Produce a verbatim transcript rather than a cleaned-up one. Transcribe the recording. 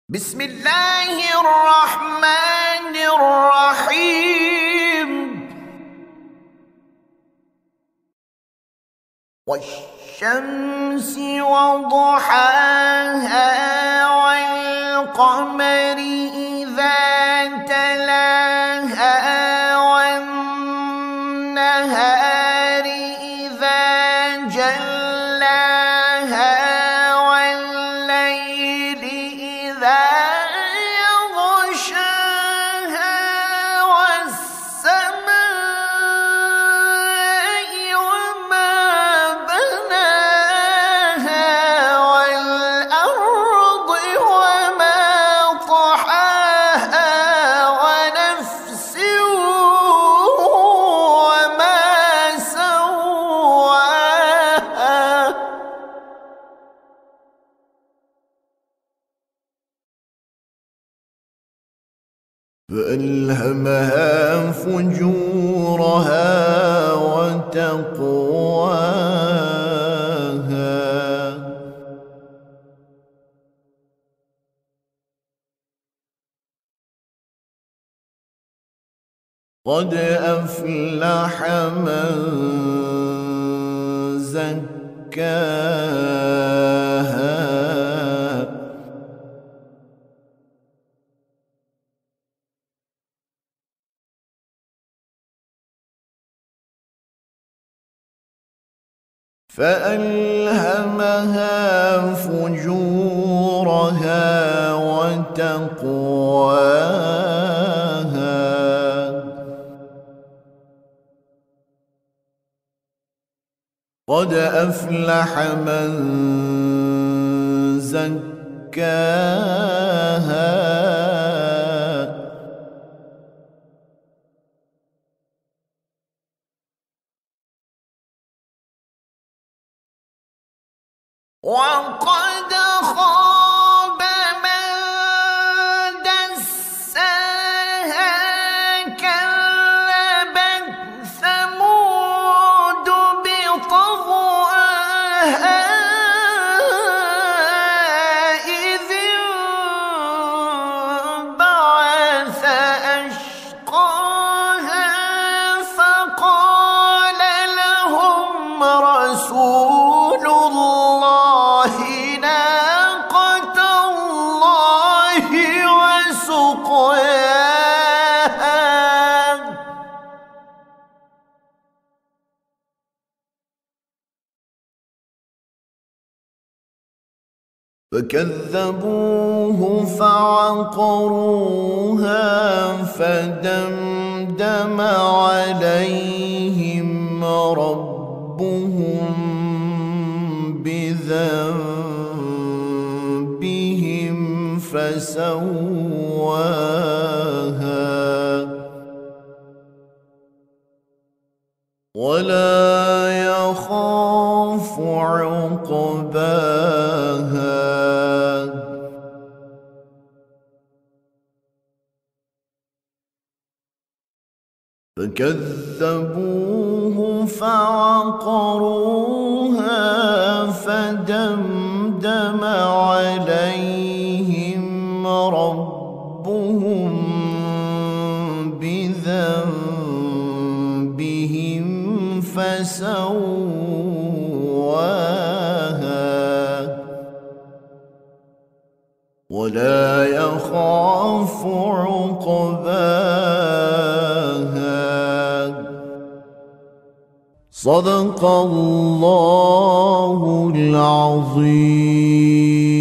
بسم الله الرحمن الرحيم. والشمس وضحاها والقمر إذا تلاها والنهار إذا جلاها والليل إذا يغشاها والسماء وما بناها والأرض وما طحاها ونفس وما سواها فألهمها فجورها وتقواها قد أفلح من زكاها فألهمها فجورها وتقواها قد أفلح من زكاها وقد خاب من دساها كذبت ثمود بطغواها إذ انبعث أشقاها فقال لهم رسول الله ناقة الله وسقياها فكذبوه فعقروها فدمدم عليهم ربهم بذنبهم فسواها ولا يخاف عقباها فكذبوه فعقروها فدمدم عليهم ربهم بذنبهم فسواها ولا يخاف عقباها. صدق الله العظيم.